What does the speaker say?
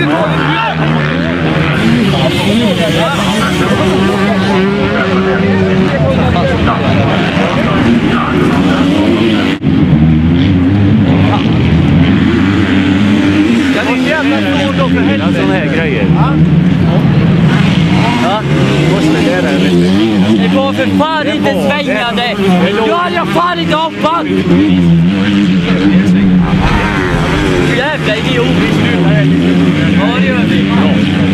Sådana här grejer. Ja, det var för fan inte svängande. Då hade jag fan inte hoppat. Jävla idiot. Ja, det gör vi.